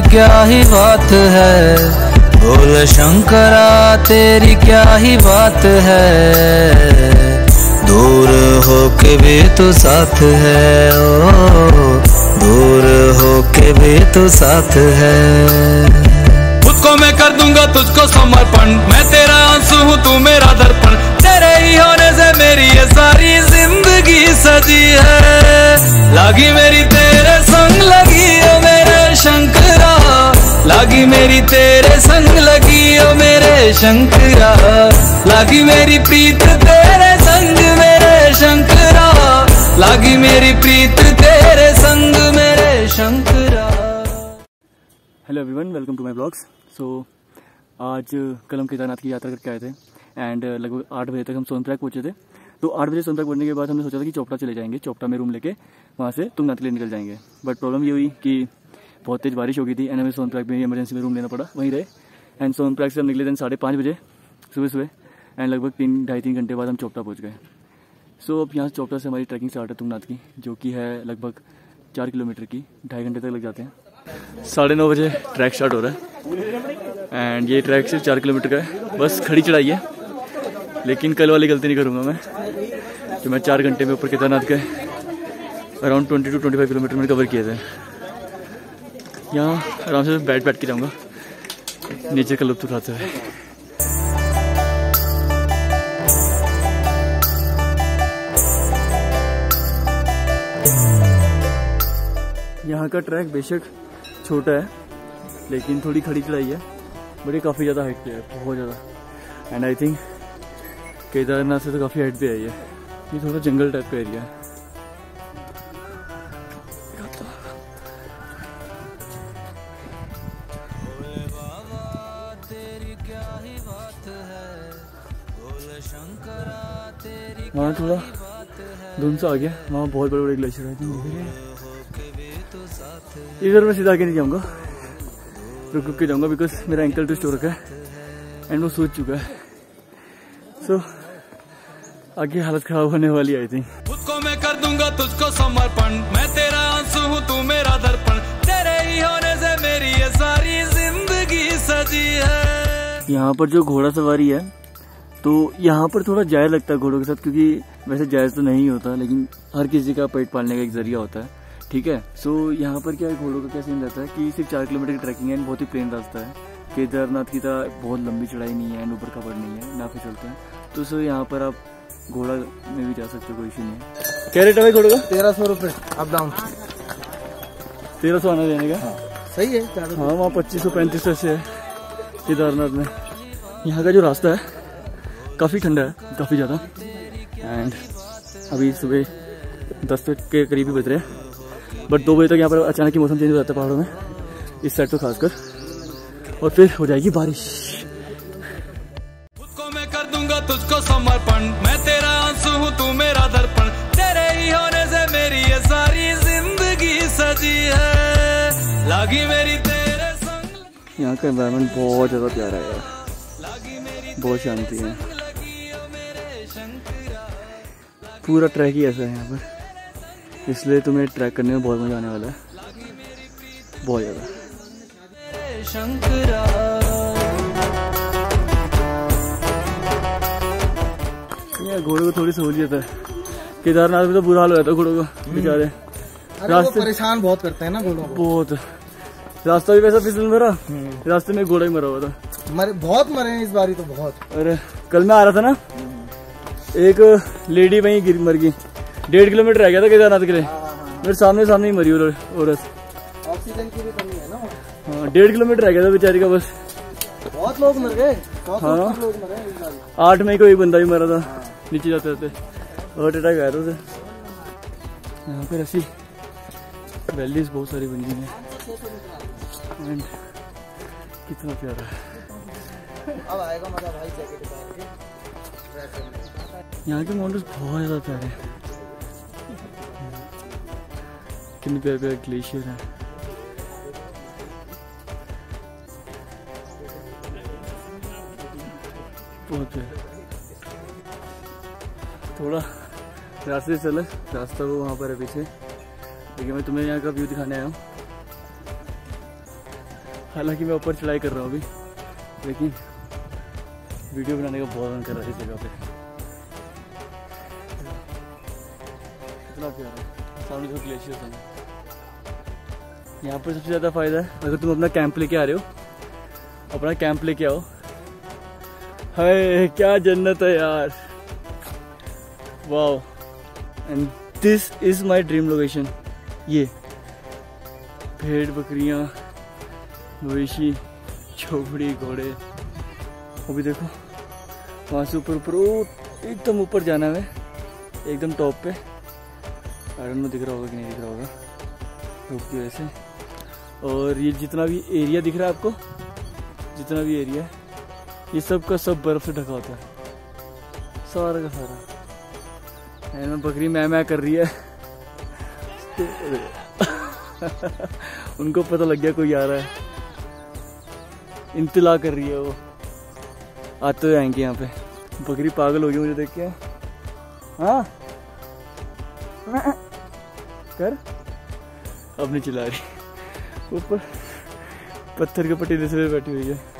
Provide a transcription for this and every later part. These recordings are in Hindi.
क्या ही बात है, बोल शंकरा तेरी क्या ही बात है। दूर होके भी तू साथ है, ओ दूर होके भी तू साथ है। खुद को मैं कर दूंगा तुझको समर्पण, मैं तेरा आंसू हूँ तू मेरा दर्पण। तेरे ही होने से मेरी ये सारी जिंदगी सजी है। लागी मेरी तेरे संग लगी ओ मेरे शंकरा, लागी मेरी तेरे संग लगी ओ मेरे शंकरा। लागी मेरी प्रीत तेरे संग मेरे शंकरा, लागी मेरी प्रीत तेरे संग मेरे Shankara. Hello everyone, welcome to my blogs. So आज कल हम केदारनाथ की यात्रा करके आए थे एंड लगभग 8 बजे तक हम सोनप्रयाग पहुंचे थे। तो 8 बजे सोनप्रयाग पहुंचने के बाद हमने सोचा था कि चोपड़ा चले जाएंगे, चोपड़ा में रूम लेके वहाँ से तुंगनाथ के लिए निकल जाएंगे। बट प्रॉब्लम ये हुई कि बहुत तेज़ बारिश हो गई थी एंड हमें सोनप्रयाग में इमरजेंसी में रूम लेना पड़ा, वहीं रहे। एंड सोनप्रयाग से हम निकले थे 5:30 बजे सुबह एंड लगभग 3-2.5 घंटे बाद हम चोपड़ा पहुँच गए। सो अब यहाँ चोपड़ा से हमारी ट्रैकिंग स्टार्ट है तुंगनाथ की, जो कि है लगभग 4 किलोमीटर की, 2.5 घंटे तक लग जाते हैं। 9:30 बजे ट्रैक स्टार्ट हो रहा है एंड ये ट्रैक सिर्फ 4 किलोमीटर का है, बस खड़ी चढ़ाई है। लेकिन कल वाली गलती नहीं करूँगा मैं, कि मैं 4 घंटे में ऊपर केदारनाथ के अराउंड 20 to 25 किलोमीटर मैंने कवर किए थे। यहाँ आराम से बैठ के जाऊँगा नेचर का लुत्फ उठाते हुए। यहाँ का ट्रैक बेशक छोटा है लेकिन थोड़ी खड़ी चढ़ाई है, बट ये काफ़ी ज़्यादा हाइट पे है, बहुत ज़्यादा। एंड आई थिंक केदारनाथ से तो काफ़ी हाइट पे है ये थोड़ा जंगल टाइप का एरिया है। वहाँ थोड़ा धुंध सा आ गया, वहाँ बहुत बड़े बड़े ग्लेशियर है। इधर मैं सीधा आगे नहीं जाऊँगा, रुक के जाऊँगा बिकॉज मेरा एंकल ट्विस्ट हो रखा है एंड वो सूज चुका है। सो आगे हालत खराब होने वाली आई थिंक। खुद को मैं कर दूंगा तुझको समर्पण, मैं तेरा आंसू हूँ तू मेरा दर्पण। तेरे ही होने से मेरी ये सारी जिंदगी सजी है। यहाँ पर जो घोड़ा सवारी है तो यहाँ पर थोड़ा जायज़ लगता है घोड़ों के साथ, क्योंकि वैसे जायज़ तो नहीं होता लेकिन हर किसी का पेट पालने का एक जरिया होता है, ठीक है। सो यहाँ पर क्या है, घोड़ों का क्या सीन रहता है कि सिर्फ 4 किलोमीटर की ट्रैकिंग है, बहुत ही प्लेन रास्ता है। केदारनाथ की तरह बहुत लंबी चढ़ाई नहीं है, ऊपर खबर नहीं है, ना फिसलता है। तो सो यहाँ पर आप घोड़ा में भी जा सकते हो, कोई इशू नहीं है। क्या रेट है भाई घोड़े का? 1300 रुपये अप डाउन। 1300 आना देने का? हाँ, सही है। हाँ, वहाँ 2500-3500 से है केदारनाथ में। यहाँ का जो रास्ता है काफ़ी ठंडा है, काफ़ी ज़्यादा। एंड अभी सुबह 10 के करीब ही बज रहे हैं, बट 2 बजे तक यहाँ पर अचानक ही मौसम चेंज हो जाता है पहाड़ों में, इस साइड तो खासकर, और फिर हो जाएगी बारिश। खुद को मैं कर दूंगा तुझको समर्पण, मैं तेरा आंसू हूँ तू मेरा दर्पण। तेरे ही होने से मेरी ये सारी जिंदगी सजी है। लागी मेरी तेरे संग। यहाँ का एनवायरनमेंट बहुत ज़्यादा प्यारा है यार, बहुत शांति है। पूरा ट्रैक ही ऐसा है यहाँ पर, इसलिए तुम्हें ट्रैक करने में बहुत मजा आने वाला है, बहुत ज़्यादा। ये घोड़ों को थोड़ी सहूलियत है, केदारनाथ में तो बुरा हाल हो जाता है घोड़ों का, बेचारे रास्ते परेशान बहुत करते हैं ना घोड़ों को। बहुत, रास्ता भी वैसा फिसल मरा, रास्ते में घोड़ा ही मरा हुआ था। बहुत मरे हैं इस बारी तो बहुत। अरे कल मैं आ रहा था ना, एक लेडी वहीं मर गई, 1.5 किलोमीटर रह गया था केदारनाथ के लिए, मेरे सामने ही मरी औरत। ऑक्सीजन की भी कमी है ना। हाँ, 1.5 किलोमीटर रह गया था बेचारी का बस। बहुत लोग मर गए। हाँ, लोग मरे इस बारी। 8 मई को एक बंदा भी मरा था नीचे जाते जाते, हार्ट अटैक आया था उसे। यहाँ पर ऐसी वैलीज बहुत सारी बनी हुई है एंड कितना प्यारा है। अब आएगा मजा भाई, जैकेट पहन के। यहाँ के माउंटेन्स बहुत ज़्यादा प्यारे हैं, कितने प्यारे प्यारे ग्लेशियर हैं। बहुत प्यारे। थोड़ा रास्ते से चले, रास्ता वो वहाँ पर है पीछे, लेकिन मैं तुम्हें यहाँ का व्यू दिखाने आया हूँ। हालांकि मैं ऊपर चढ़ाई कर रहा हूँ अभी, लेकिन वीडियो बनाने का बहुत मन कर रहा है इस जगह पे। कितना प्यारा है, सामने जो ग्लेशियर्स हैं। यहाँ पर सबसे ज़्यादा फ़ायदा है अगर तुम अपना कैंप लेके आ रहे हो, अपना कैंप लेके आओ। हाय क्या जन्नत है यार, wow. And this is my dream location. ये भेड़ बकरियाँ, मवेशी, झोपड़ी, घोड़े। वो भी देखो वहाँ से ऊपर ऊपर एकदम ऊपर जाना है, एकदम टॉप पे। आई डोंट नो दिख रहा होगा कि नहीं दिख रहा होगा धूप की वजह से। और ये जितना भी एरिया दिख रहा है आपको, जितना भी एरिया है, ये सब का सब बर्फ़ से ढका होता है, सारा का सारा। एंड बकरी मैं कर रही है उनको पता लग गया कोई आ रहा है, इंतला कर रही है वो, आते हुए आएंगे यहाँ पे। बकरी पागल हो गई मुझे देख के। हाँ कर, अब नहीं चिल्ला रही, ऊपर पत्थर के पटीले से बैठी हुई है।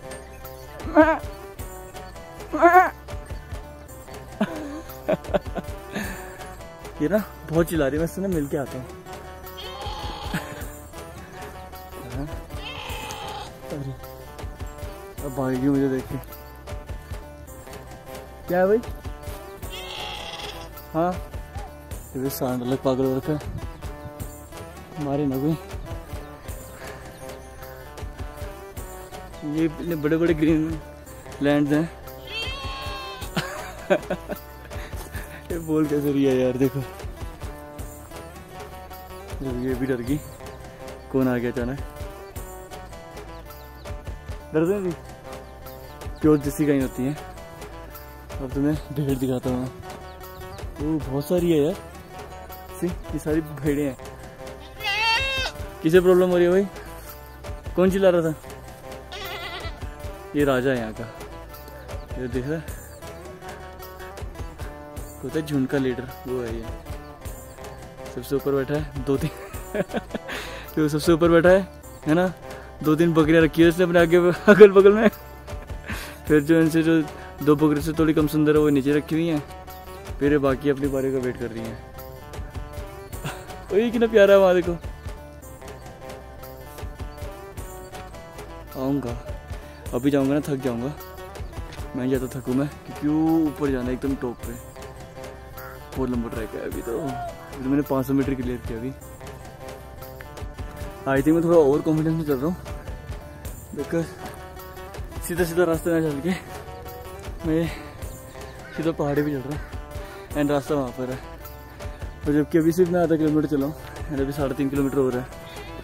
ये ना बहुत चिल्ला रही है, मैं इससे ना मिल के आता हूँ। अरे अब भागेगी मुझे देख के। क्या है भाई? हाँ ये सांड अलग पागल हो रखा है, मारे ना कोई। ये इतने बड़े बड़े ग्रीन लैंड हैं ये बोल कैसे रही है यार, देखो ये भी डर गई। कौन आ गया अचानक? डर दे प्योर देसी गाय होती है। अब तुम्हें भेड़ दिखाता हूँ मैं। वो बहुत सारी है यार, ये सारी भेड़ें हैं। किसे प्रॉब्लम हो रही है भाई? कौन चिल्ला रहा था? ये राजा है यहाँ का, ये दिख रहा है, होता है झुंड का लीडर, वो है ये। सबसे ऊपर बैठा है, दो तीन तो सबसे ऊपर बैठा है ना, दो तीन बकरियां रखी है उसने अपने आगे अगल बगल में। फिर जो इनसे जो दो बकरी से थोड़ी कम सुंदर है वो नीचे रखी हुई हैं, फिर बाकी अपनी बारी का वेट कर रही हैं। वही कितना प्यारा है वहाँ देखो। आऊँगा अभी, जाऊँगा ना थक जाऊँगा मैं, ज़्यादा थकूँ मैं क्योंकि ऊपर जाना एकदम टॉप पे। बहुत लंबा ट्रैक है अभी तो मैंने 500 मीटर क्लियर किया अभी। आई थिंक मैं थोड़ा ओवर कॉन्फिडेंस में चल रहा हूँ, बिकॉज सीधा सीधा रास्ते में चल के मैं सीधा पहाड़ी पे चल रहा हूँ एंड रास्ता वहाँ पर है। और जबकि अभी सिर्फ मैं आधा किलोमीटर चला हूँ एंड अभी 3.5 किलोमीटर हो रहा है।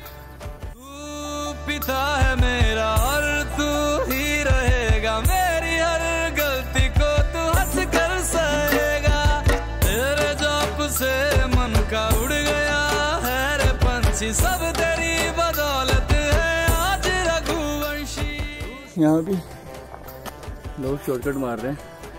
तू पिता है मेरा और तू ही रहेगा, मेरी हर गलती को तू हंस कर सहेगा। तेरे जॉब से मन का उड़ गया है रे पंछी, सब तेरी बदौलत है आज रघुवंशी। यहाँ भी लोग शॉर्टकट मार रहे हैं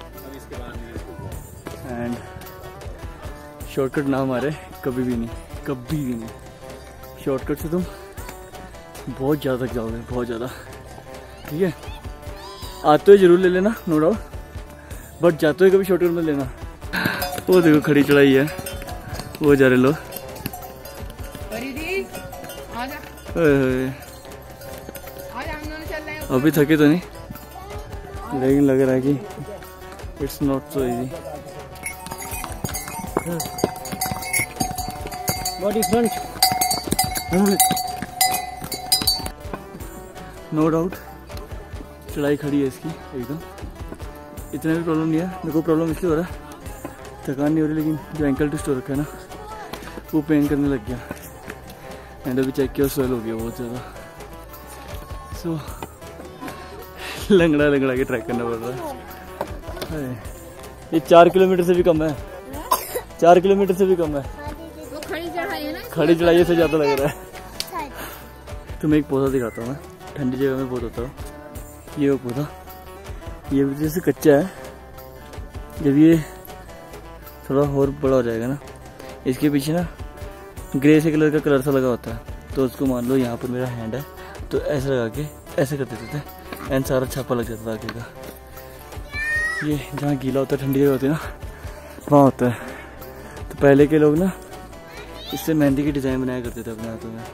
एंड शॉर्टकट ना मारे कभी भी नहीं, कभी भी नहीं। शॉर्टकट से तुम बहुत ज़्यादा थक जाओगे, बहुत ज़्यादा। ठीक है, आते हुए जरूर ले लेना नो डाउट, बट जाते हुए कभी शॉर्टकट मत लेना। वो देखो खड़ी चढ़ाई है, वो जा रहे लोग। अभी थके तो नहीं, लेकिन लग रहा है कि it's not so easy. What is front? No doubt चढ़ाई खड़ी है इसकी एकदम, इतना भी प्रॉब्लम नहीं है। मेरे को प्रॉब्लम इसलिए हो रहा है, थकान नहीं हो रही, लेकिन जो एंकल ट्विस्ट हो रखा है ना वो पेन करने लग गया एंड अभी चेक किया स्वेल हो गया बहुत ज़्यादा। सो लंगड़ा लंगड़ा के ट्रैक करना पड़ रहा है। ये 4 किलोमीटर से भी कम है, 4 किलोमीटर से भी कम है। खड़ी चढ़ाई से ज़्यादा लग रहा है। तुम्हें एक पौधा दिखाता हूँ मैं, ठंडी जगह में बहुत होता है ये वो पौधा। ये जैसे कच्चा है, जब ये थोड़ा और बड़ा हो जाएगा ना, इसके पीछे ना ग्रे से कलर का कलर सा लगा होता है, तो उसको मान लो यहाँ पर मेरा हैंड है तो ऐसे लगा के ऐसे कर देते थे एंड सारा छापा लग जाता था आगे का। ये जहाँ गीला होता है, ठंडी जगह होती है ना, वहाँ होता है। तो पहले के लोग ना इससे मेहंदी की डिज़ाइन बनाया करते थे अपने हाथों में।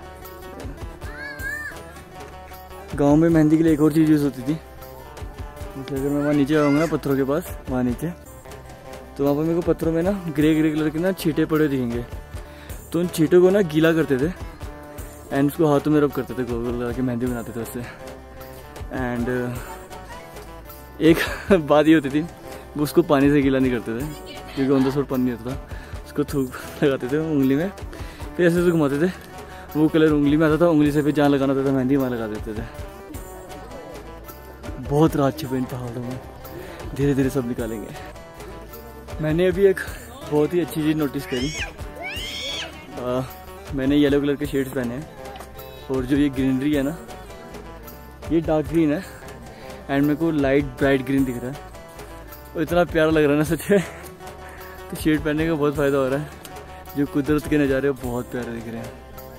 गांव में मेहंदी के लिए एक और चीज़ यूज़ होती थी। अगर मैं वहाँ नीचे आऊँगा ना पत्थरों के पास, वहाँ नीचे, तो वहाँ पर मेरे को पत्थरों में ना ग्रे ग्रे कलर के ना छींटे पड़े दिखेंगे। तो उन छींटों को ना गीला करते थे एंड उसको हाथों में रब करते थे, गोल गोल लगा के मेहंदी बनाते थे उससे। एंड एक बात ये होती थी, वो उसको पानी से गीला नहीं करते थे क्योंकि ऑन द स्पॉट पानी नहीं होता था। उसको थूक लगाते थे उंगली में, फिर ऐसे से घुमाते थे, वो कलर उंगली में आता था, उंगली से फिर जहाँ लगाना होता था मेहंदी वहाँ लगा देते थे। बहुत रात छिपे इन पहाड़ों में, धीरे धीरे सब निकालेंगे। मैंने अभी एक बहुत ही अच्छी चीज़ नोटिस करी। मैंने येलो कलर के शेड्स पहने हैं और जो ये ग्रीनरी है ना, ये डार्क ग्रीन है एंड मेरे को लाइट ब्राइट ग्रीन दिख रहा है और इतना प्यारा लग रहा है ना सच में। तो शेड पहनने का बहुत फ़ायदा हो रहा है। जो कुदरत के नज़ारे बहुत प्यारे दिख रहे हैं।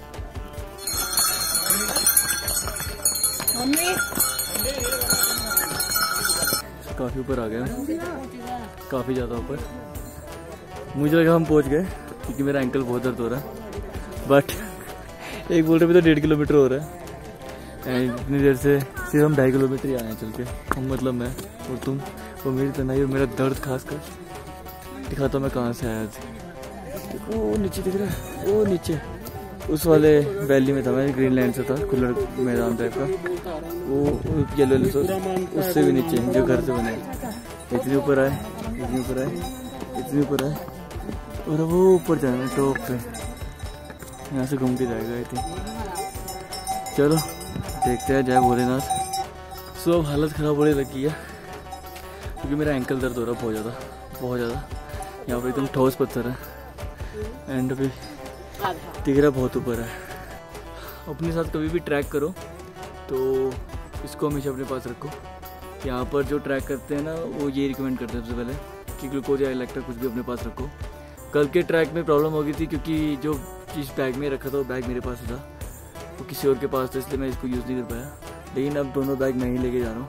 काफ़ी ऊपर आ गया, काफ़ी ज़्यादा ऊपर। मुझे लगा हम पहुंच गए क्योंकि मेरा एंकल बहुत दर्द हो रहा है, बट एक बोल रहे भी तो 1.5 किलोमीटर हो रहा है एंड इतनी देर से सिर्फ हम 2.5 किलोमीटर ही आए हैं चल के। हम मतलब मैं और तुम और मेरी तनाई और मेरा दर्द खास कर दिखाता हूँ मैं कहाँ से आया था। वो नीचे दिख रहा है, वो नीचे उस वाले वैली में था मैं, ग्रीनलैंड से था, खुला मैदान टाइप का। वो येलो उससे भी नीचे जो घर से बने। इतने ऊपर आए, इतने ऊपर आए, इतने ऊपर आए और वो ऊपर जाना है टॉप पे। यहाँ से घूम के जाएगा आई थिंक। चलो देखते हैं, जय भोलेनाथ। सो अब हालत ख़राब होने लगी है क्योंकि मेरा एंकल दर्द हो रहा है बहुत ज़्यादा, बहुत ज़्यादा। यहाँ पर एकदम ठोस पत्थर है एंड अभी दिख रहा बहुत ऊपर है। अपने साथ कभी भी ट्रैक करो तो इसको हमेशा अपने पास रखो। यहाँ पर जो ट्रैक करते हैं ना, वो ये रिकमेंड करते हैं सबसे पहले कि ग्लूकोज या इलेक्ट्रा कुछ भी अपने पास रखो। कल के ट्रैक में प्रॉब्लम हो गई थी क्योंकि जो चीज़ बैग में रखा था वो बैग मेरे पास ही था, वो किसी और के पास था, इसलिए मैं इसको यूज़ नहीं कर पाया। लेकिन अब दोनों बैग मैं ही लेके जा रहा हूँ।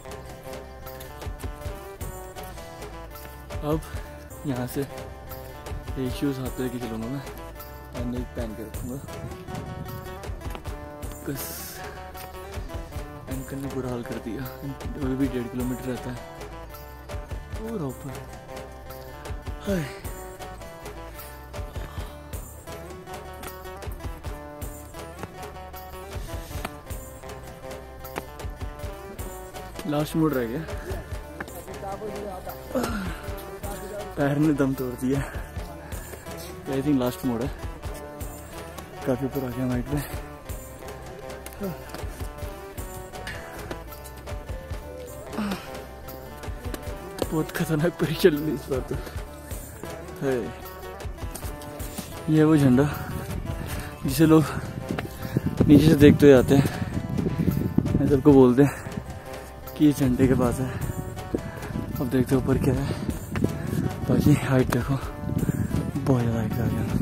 अब यहाँ से एक शूज़ हाथ लेके चलूँगा मैं एंड एक पहन के रखूँगा। बस एंकल ने बुरा हाल कर दिया। अभी भी 1.5 किलोमीटर रहता है पूरा ऊपर। हाय लास्ट मोड़ रह गया, पैर ने दम तोड़ दिया। आई थिंक लास्ट मोड़ है, काफी ऊपर आ गया हाइट पे। बहुत खतरनाक परी चल रही इस बार तो है। ये है वो झंडा जिसे लोग नीचे से देखते हुए आते हैं। मैं सबको बोलते हैं कि ये झंडे के पास है। अब देखते ऊपर क्या है। बाकी हाइट देखो, बहुत ज़्यादा हाइट पे आ गया,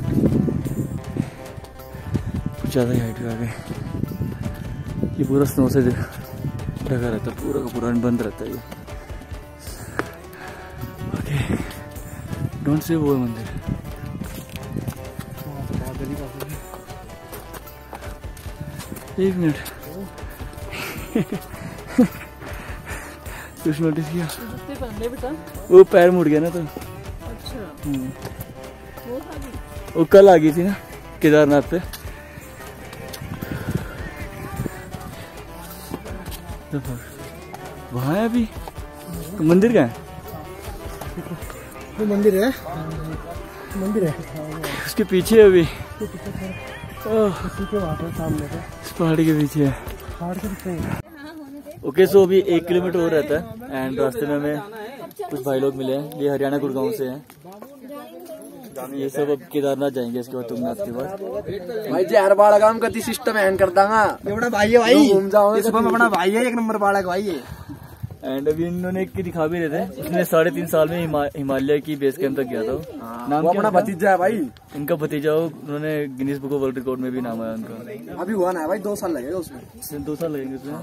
कुछ ज़्यादा ही हाइट पे आ गए। ये पूरा स्नो से ढका रहता है, पूरा का पूरा बंद रहता है ये। ओके, डोंट से वो मंदिर एक मिनट कुछ नोटिस किया? वो पैर मुड़ गया ना तो। अच्छा। वो कल आ गई थी ना केदारनाथ पे। वहाँ है अभी तो मंदिर का है, वो मंदिर है, मंदिर है उसके पीछे अभी वहाँ पर सामने पे इस पहाड़ी के पीछे है। ओके सो अभी 1 किलोमीटर और रहता है एंड रास्ते में हमें कुछ भाई लोग मिले हैं। ये हरियाणा गुड़गांव से हैं। ये सब अब केदारनाथ जाएंगे इसके बाद, तुंगनाथ के बाद। भाई जी हर बाड़ा काम करती सिस्टम हैंड कर दांगा। ये बड़ा भाई है भाई, घूम जाओ। ये सब अपना भाई है, 1 नंबर बाड़ा का भाई है। एंड अभी इन्होंने एक दिखा भी रहे थे, उसने 3.5 साल में हिमालय की बेस कैंप तक गया था। नाम अपना भतीजा है भाई, इनका भतीजा हो, उन्होंने Guinness Book of World Record में भी नाम आया उनका। अभी हुआ ना है भाई, 2 साल लगेगा उसमें, 2 साल लगेंगे उसमें।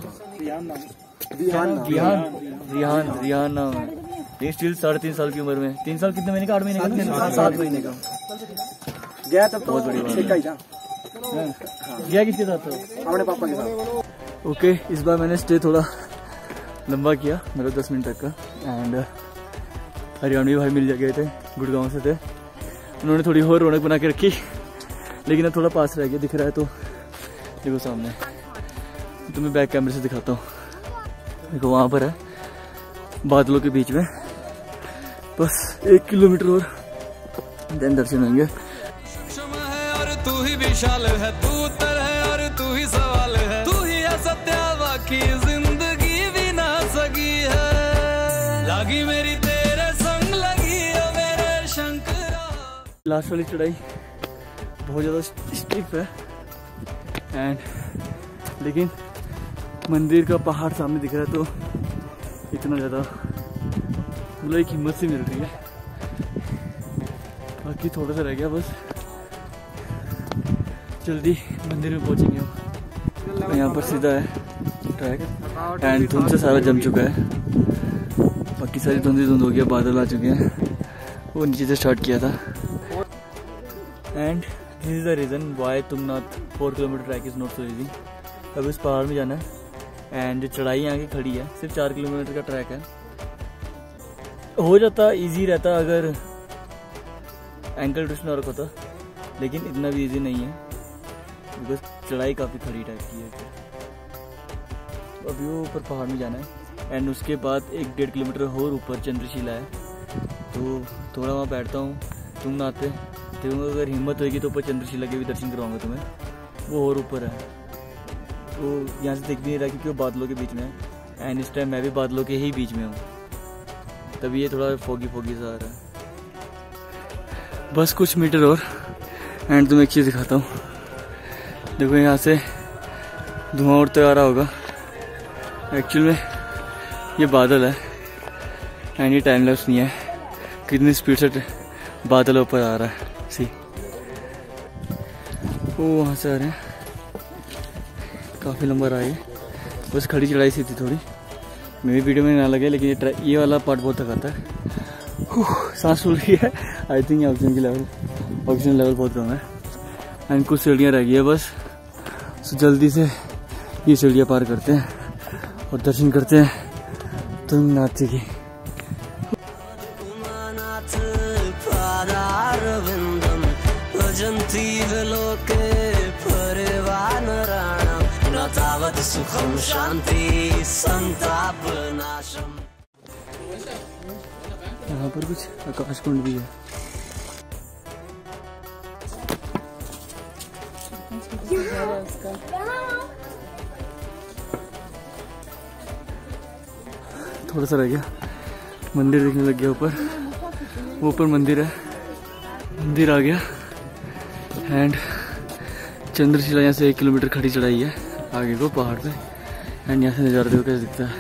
रिहान नाम है, ये स्टिल 3.5 साल की उम्र में, 3 साल कितने महीने का, 8 महीने का, 7 महीने का गया तब तो बहुत बड़ी बात ही था। गया किसके साथ था? अपने पापा के साथ। ओके, इस बार मैंने स्टे थोड़ा लंबा किया, मतलब 10 मिनट तक का। एंड हरियाणवी भाई मिल गए थे, गुड़गांव से थे, उन्होंने थोड़ी और रौनक बना के रखी, लेकिन अब थोड़ा पास रह गया, दिख रहा है तो देखो सामने, तो मैं बैक कैमरे से दिखाता हूँ। देखो वहाँ पर है, बादलों के बीच में, बस 1 किलोमीटर और देन दर्शन होंगे। और तू ही विशाल है, तू उत्तर है और तू ही सवाल है, तू ही है सत्य बाकी जिंदगी भी ना सकी है, लागी मेरी तेरे संग लगी ओ मेरे शंकरा। लास्ट वाली चढ़ाई बहुत ज़्यादा स्टिफ है, एंड लेकिन मंदिर का पहाड़ सामने दिख रहा है तो इतना ज़्यादा मतलब एक हिम्मत सी मिल रही है। बाकी थोड़ा सा रह गया बस, जल्दी मंदिर में पहुंचेंगे हम। यहाँ पर सीधा है ट्रैक, एंड धुंध से सारा जम चुका है, बाकी सारी धुंध हो गया, बादल आ चुके हैं, वो नीचे से स्टार्ट किया था। And this is the reason why Tungnath 4 kilometre trek is not so easy. अब इस पहाड़ में जाना है, एंड चढ़ाई यहाँ की खड़ी है, सिर्फ 4 किलोमीटर का ट्रैक है। हो जाता ईजी रहता अगर एंकल ट्विस्ट ना रखा था, लेकिन इतना भी ईजी नहीं है, बिकॉज चढ़ाई काफ़ी खड़ी टाइप की है। तो अभी वो ऊपर पहाड़ में जाना है, एंड उसके बाद 1-1.5 किलोमीटर और ऊपर चंद्रशिला है, तो थोड़ा वहाँ बैठता हूँ तुंगनाथ पे, तो अगर हिम्मत होगी तो ऊपर चंद्रशिला के भी दर्शन करवाऊंगा तुम्हें, वो और ऊपर है, तो यहाँ से दिख नहीं रहा क्योंकि वो बादलों के बीच में है, एंड इस टाइम मैं भी बादलों के ही बीच में हूँ, तभी ये थोड़ा फोगी सा आ रहा है। बस कुछ मीटर और, एंड तुम्हें एक चीज़ दिखाता हूँ। देखो यहाँ से धुआं उड़ते आ रहा होगा, एक्चुअल में ये बादल है, एंड ये टाइम लैप्स नहीं है, कितनी स्पीड से बादल ऊपर आ रहा है। सी वो वहाँ से आ रहे हैं, काफ़ी लंबा रहा है, बस खड़ी चढ़ाई सी थी थोड़ी, मेरी वीडियो में ना लगे, लेकिन ये वाला पार्ट बहुत थकाता है। सांस फूल रही है, आई थिंक ऑक्सीजन लेवल बहुत कम है, एंड कुछ सीढ़ियाँ रह गई है बस, तो जल्दी से ये सीढ़ियाँ पार करते हैं और दर्शन करते हैं तुंगनाथ जी की। सुखम शांति संताप नाशम। यहाँ पर कुछ आकाश कुंड भी है। थोड़ा सा रह गया, मंदिर दिखने लग गया ऊपर, वो ऊपर मंदिर है, मंदिर आ गया, एंड चंद्रशिला यहाँ से 1 किलोमीटर खड़ी चढ़ाई है आगे को पहाड़ पे, एंड यहाँ से नज़ारा देखो कैसे दिखता है।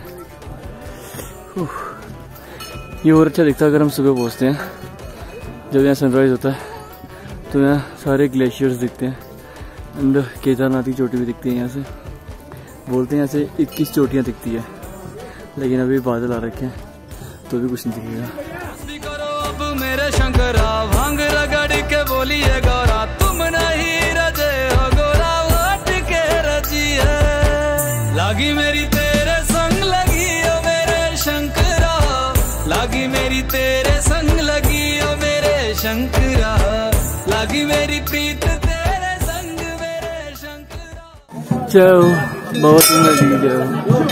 ये और अच्छा दिखता है अगर हम सुबह पहुँचते हैं, जब यहाँ सनराइज़ होता है, तो यहाँ सारे ग्लेशियर्स दिखते हैं, एंड केदारनाथ की चोटी भी दिखती है यहाँ से, बोलते हैं यहाँ से 21 चोटियाँ दिखती है, लेकिन अभी बादल आ रखे हैं तो भी कुछ नहीं दिखेगा। करो अब मेरे शंकरा, भांग रगड़ के बोलिए गौरा, तुम नहीं रजे हो गोरा, हट के रजी है, लागी मेरी तेरे संग लगी ओ मेरे शंकरा, लागी मेरी तेरे संग लगी ओ मेरे शंकरा, लागी मेरी प्रीत तेरे संग मेरे शंकरा। चलो बहुत नदी जाओ।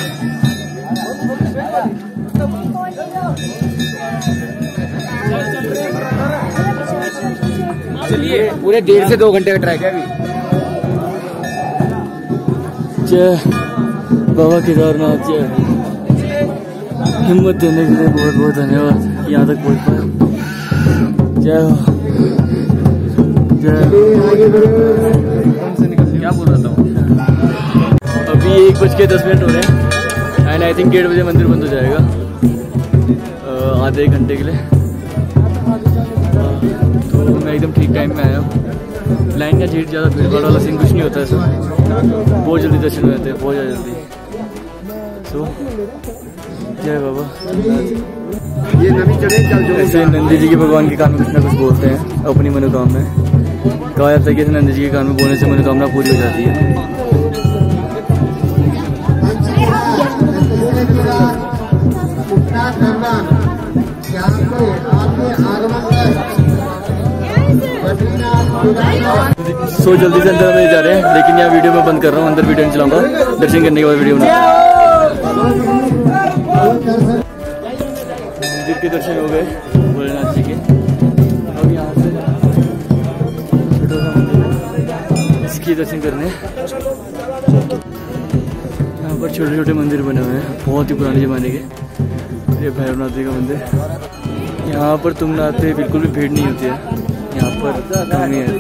चलिए, पूरे 1.5 से 2 घंटे का ट्रैक है अभी। जय बाबा केदारनाथ, जय। हिम्मत देने के लिए बहुत बहुत धन्यवाद, यहाँ तक पहुँच पाए। जय हो, जय। क्या बोल रहा था? अभी 1:10 हो रहे हैं, एंड आई थिंक 1:30 बजे मंदिर बंद हो जाएगा आधे एक घंटे के लिए। तो मैं एकदम ठीक टाइम में आया हूँ। लाइन का झीट ज़्यादा भीड़ भाड़ वाला सीन कुछ नहीं होता है सर, बहुत जल्दी दर्शन हो जाते हैं, बहुत ज़्यादा जल्दी। सो जय बाबा। ये नदी चढ़े चल जो ऐसे नंदी जी के भगवान के कान में कुछ ना कुछ बोलते हैं अपनी मनोकामना। कहा जाता है कि नंदी जी के कान में बोलने से मनोकामना पूरी हो जाती है। सो जल्दी से अंदर में जा रहे हैं, लेकिन यहाँ वीडियो में बंद कर रहा हूँ, अंदर वीडियो नहीं चलाऊंगा। दर्शन करने के बाद वीडियो बना। मंदिर के दर्शन हो गए भोलेनाथ जी के। अब यहाँ से छोटा सा मंदिर है, इसके दर्शन करने। यहाँ पर छोटे छोटे मंदिर बने हुए हैं, बहुत ही पुराने ज़माने के। ये भैरवनाथ जी का मंदिर। यहाँ पर तुंगनाथ पे बिल्कुल भी भीड़ नहीं होती है, यहाँ पर कम नहीं आते।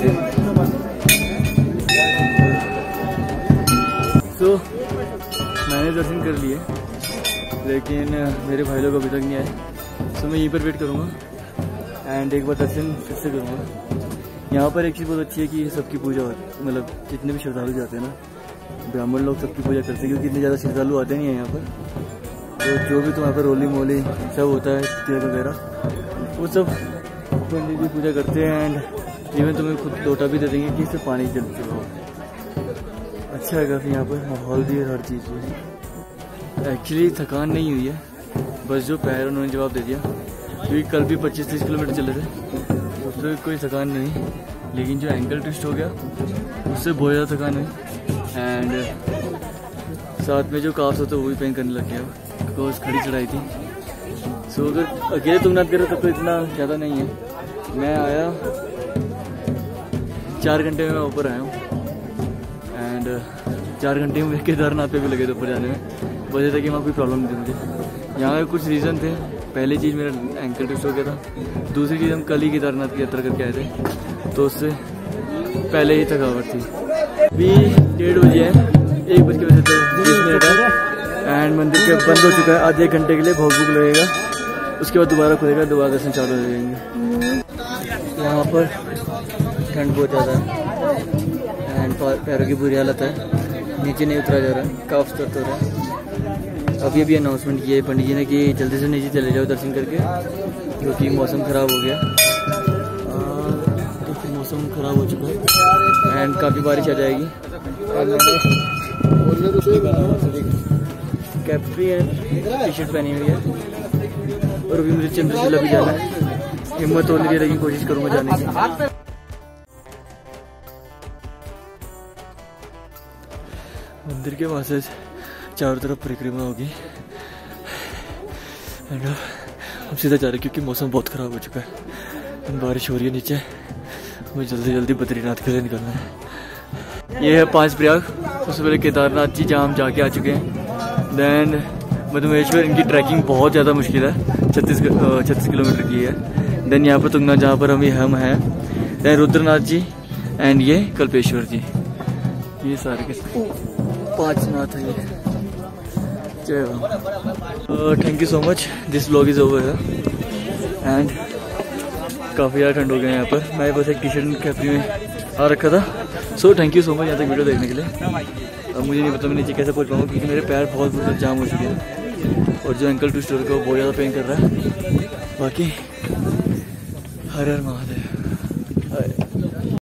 तो मैंने दर्शन कर लिए, लेकिन मेरे भाई लोग अभी तक नहीं आए। तो मैं यहीं पर वेट करूँगा एंड एक बार दर्शन फिर से करूँगा। यहाँ पर एक चीज़ बहुत अच्छी है कि सबकी पूजा होती है, मतलब जितने भी श्रद्धालु जाते हैं ना, ब्राह्मण लोग सबकी पूजा करते हैं, क्योंकि इतने ज़्यादा श्रद्धालु आते नहीं हैं यहाँ पर। तो जो भी तुम्हारे पर रोली मोली सब होता है, तिलक वगैरह, वो सब पंडित जी पूजा करते हैं। एंड इवन तुम्हें खुद लोटा भी दे देंगे कि इससे पानी जल चुका। अच्छा है काफ़ी, यहाँ पर माहौल भी है, हर चीज़ भी। एक्चुअली थकान नहीं हुई है, बस जो पैर उन्होंने जवाब दे दिया, क्योंकि कल भी 25-30 किलोमीटर चले थे, उससे कोई थकान नहीं। लेकिन जो एंकल ट्विस्ट हो गया, उससे बहुत ज़्यादा थकान हुई। एंड साथ में जो काफ्स होते वो भी पेन करने लग गया, बिकॉज खड़ी चढ़ाई थी। सो अगर अकेले तुंगनाथ कर रहे तब तो इतना ज़्यादा नहीं है। मैं आया 4 घंटे में मैं ऊपर आया हूँ। एंड 4 घंटे में केदारनाथ पे भी लगे थे ऊपर जाने में। वजह था कि वहाँ कोई प्रॉब्लम नहीं थी मुझे। यहाँ के कुछ रीज़न थे। पहली चीज़ मेरा एंकल ट्विस्ट हो गया था। दूसरी चीज़ हम कल ही केदारनाथ की यात्रा करके आए थे, तो उससे पहले ही थकावट थी। अभी 1:30 बजे है, 1:20 है एंड मंदिर के बंद हो चुका है। आधे एक घंटे के लिए भोग भूग लगेगा, उसके बाद दोबारा खुलेगा, दोबारा दर्शन चालू हो जाएंगे। यहाँ पर ठंड बहुत ज़्यादा है एंड पैरों की बुरी हालत है, नीचे नहीं उतरा जा रहा है, काफ दर्द हो रहा है। अभी अनाउंसमेंट किया है पंडित जी ने कि जल्दी से नीचे चले जाओ दर्शन करके, क्योंकि मौसम ख़राब हो गया। तो फिर मौसम ख़राब हो चुका है एंड काफ़ी बारिश आ जाएगी। कैप्री एंड टी शर्ट पहनी हुई है। और अभी मुझे चंद्रशिला भी जाना है, हिम्मत हो नहीं रही, लेकिन कोशिश करूँगा जाने की। मंदिर के पास से चारों तरफ परिक्रमा होगी एंड हम सीधा जा रहे हैं, क्योंकि मौसम बहुत ख़राब हो चुका है, बारिश हो रही है नीचे। हमें जल्दी बद्रीनाथ के लिए निकलना है। ये है 5 प्रयाग, उससे पहले केदारनाथ जी जहाँ हम जाके आ चुके हैं। देन मधुमेश्वर, इनकी ट्रैकिंग बहुत ज़्यादा मुश्किल है, 36 किलोमीटर की है। देन यहाँ पर तुंगनाथ जहाँ पर हम हैं। देन रुद्रनाथ जी एंड ये कल्पेश्वर जी, ये सारे के 5 नाथ है ये। जय thank you so much, this vlog is over and काफ़ी ज़्यादा ठंड हो गया यहाँ पर। मैं बस एक टी शर्ट कैपरी में आ रखा था। So thank you so much यहाँ तक वीडियो देखने के लिए। अब मुझे नहीं पता मैं नीचे कैसे पहुँच पाऊँगा, क्योंकि मेरे पैर बहुत जाम हो चुके हैं और जो एंकल ट्विस्ट को बहुत ज़्यादा पेन कर रहा है। बाकी हर हर महादेव।